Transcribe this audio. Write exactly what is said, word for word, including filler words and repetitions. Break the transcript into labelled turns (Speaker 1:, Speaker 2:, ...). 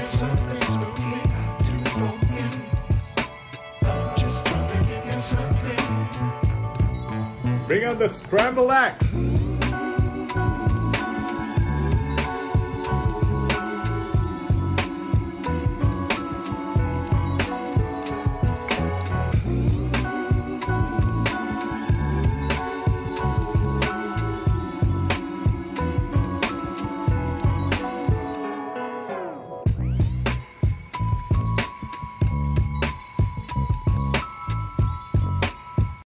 Speaker 1: something spooky I do for him. I'm just wondering if there's something.
Speaker 2: Bring on the scramble act.